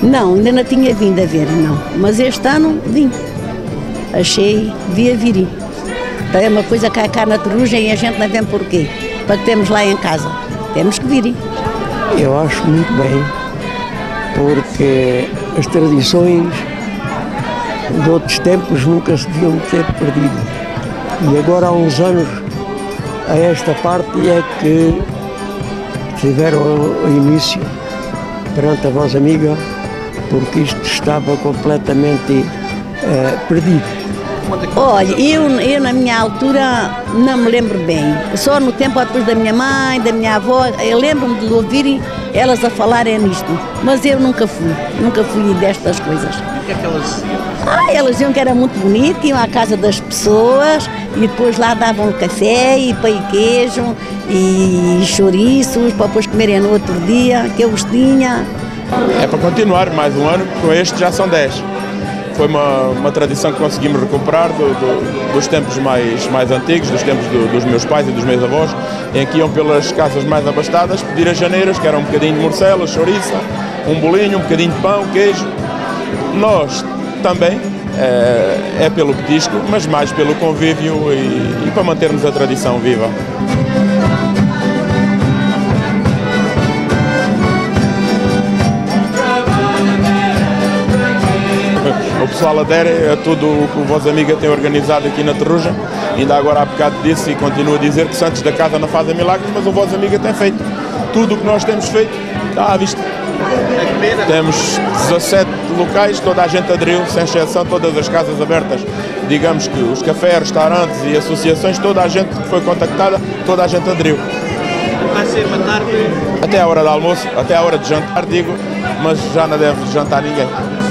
Não, ainda não tinha vindo a ver, não. Mas este ano vim. Achei, via vir. Então é uma coisa que há cá na Torrugem e a gente não vê porquê. Para que temos lá em casa. Temos que vir. Eu acho muito bem, porque as tradições de outros tempos nunca se deviam ter perdido. E agora há uns anos, a esta parte é que tiveram o início perante a vossa amiga, porque isto estava completamente perdido. Olha, eu na minha altura não me lembro bem. Só no tempo depois da minha mãe, da minha avó, eu lembro-me de ouvirem elas a falarem nisto. Mas eu nunca fui destas coisas. O que é que elas diziam? Elas diziam que era muito bonito, iam à casa das pessoas e depois lá davam café e pão e queijo e chouriços para depois comerem no outro dia, que eu os tinha. É para continuar mais um ano, com este já são 10. Foi uma tradição que conseguimos recuperar dos tempos mais antigos, dos tempos dos meus pais e dos meus avós, em que iam pelas casas mais abastadas pedir as janeiras, que era um bocadinho de morcela, chouriça, um bolinho, um bocadinho de pão, queijo. Nós também, é pelo petisco, mas mais pelo convívio e para mantermos a tradição viva. O pessoal adere a tudo o que o Voz Amiga tem organizado aqui na Torrugem. Ainda agora há bocado disse e continua a dizer que Santos da Casa não fazem milagres, mas o Voz Amiga tem feito. Tudo o que nós temos feito está à vista. Temos 17 locais, toda a gente aderiu, sem exceção, todas as casas abertas. Digamos que os cafés, restaurantes e associações, toda a gente que foi contactada, toda a gente aderiu. Vai ser uma tarde? Até a hora do almoço, até a hora de jantar, digo, mas já não deve jantar ninguém.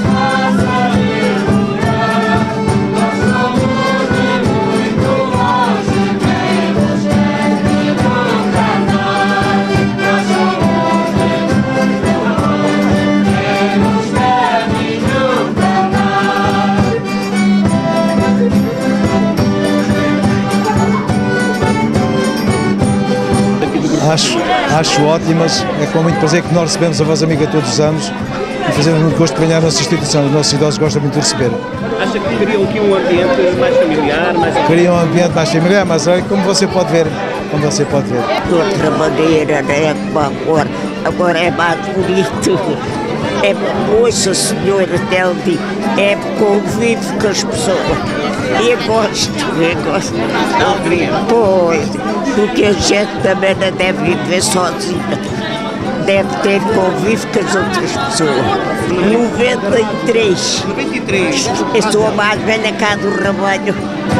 Acho ótimas, é com muito prazer que nós recebemos a Voz Amiga todos os anos e fazemos muito gosto de ganhar a nossa instituição, os nossos idosos gostam muito de receber. Acha que criam aqui um ambiente mais familiar? Criam um ambiente mais familiar, mas olha, como você pode ver. De outra maneira, né? Agora é mais bonito. Ouça, senhora Teldi, é convívio com as pessoas. Eu gosto. Pois, porque a gente também não deve viver sozinha. Deve ter convívio com as outras pessoas. 93. 93. Eu sou a mais velha cá do rebanho.